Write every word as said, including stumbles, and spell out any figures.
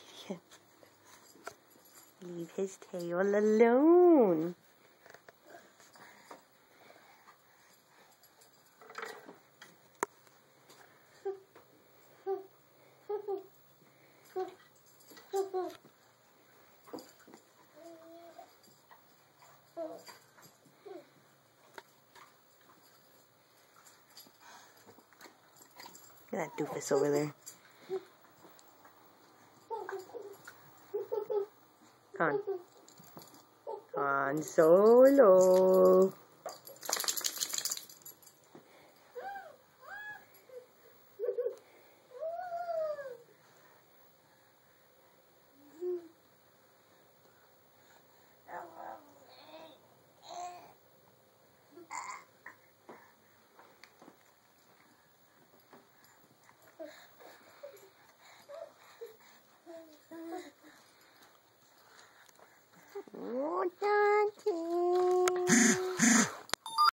Leave his tail alone. Look at that doofus over there. Han. Han Solo. Oh, no.